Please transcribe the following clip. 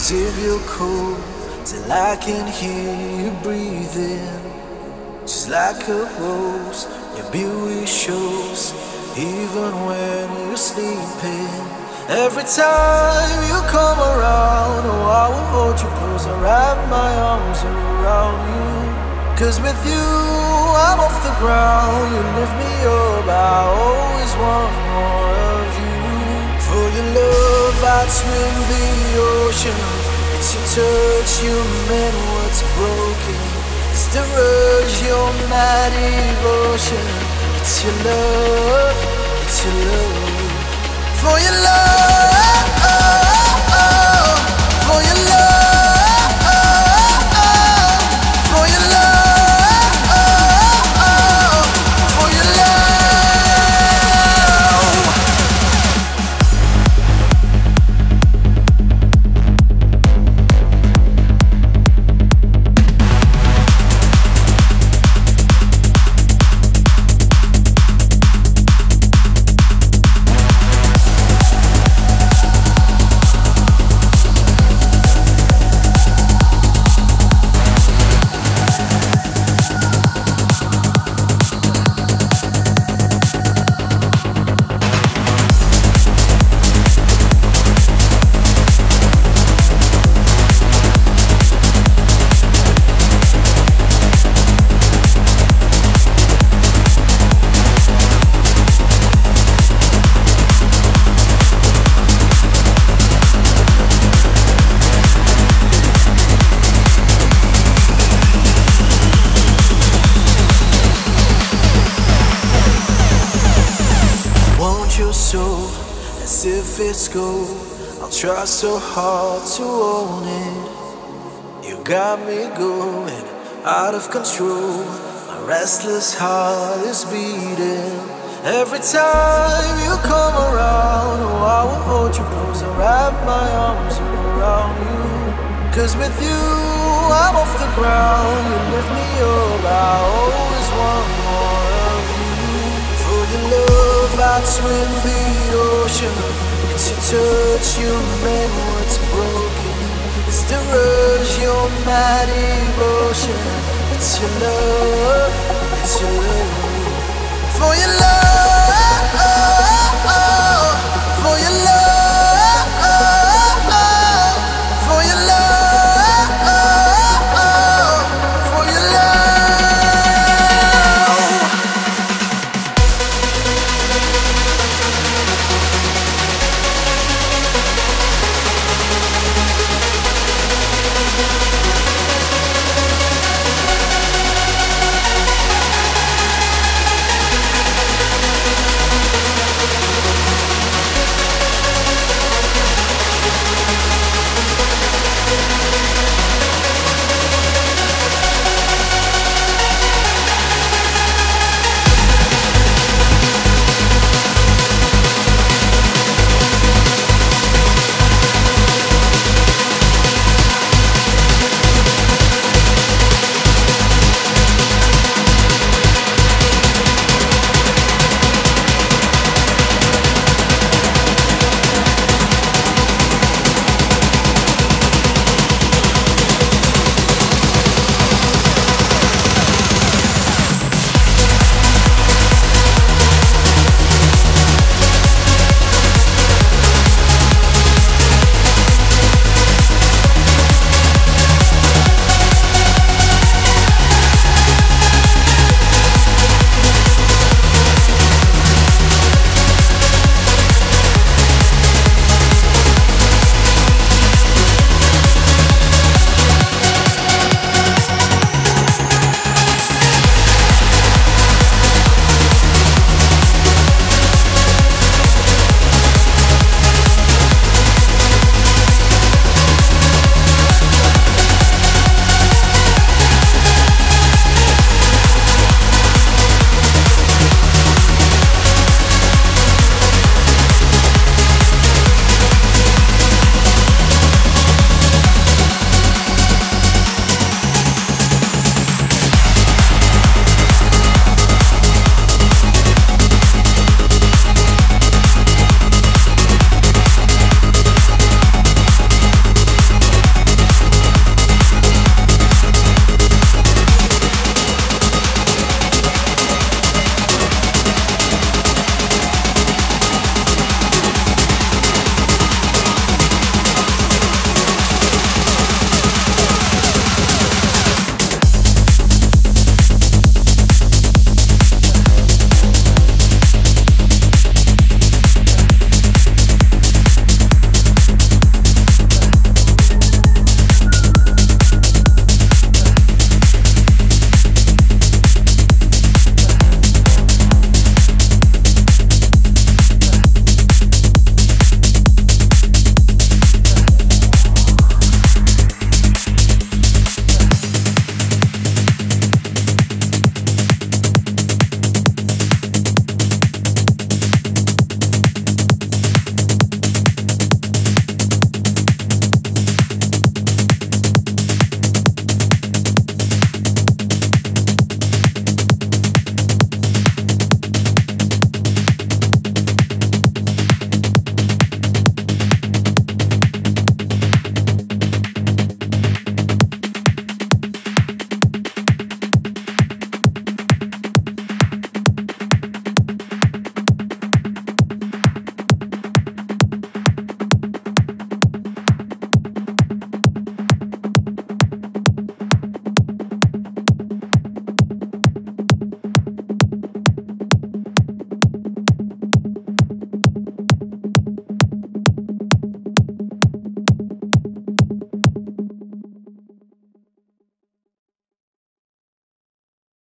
As if you're cold, till I can hear you breathing. Just like a rose, your beauty shows, even when you're sleeping. Every time you come around, oh, I will hold you close and wrap my arms around you. 'Cause with you, I'm off the ground. You lift me up, I always want more of you. For your love, I'd swim the ocean. It's your touch, you mend what's broken. It's the rush, your mad devotion. It's your love, it's your love. For your love, for your love, for your love, for your love. As if it's gold, I'll try so hard to own it. You got me going out of control. My restless heart is beating. Every time you come around, oh, I will hold you close and wrap my arms around you. 'Cause with you, I'm off the ground. You lift me up, I always want more of you. For your love, I'd swim the ocean. It's your touch, you mend what's broken. It's the rush, your mad devotion. It's your love, it's your love. For your love.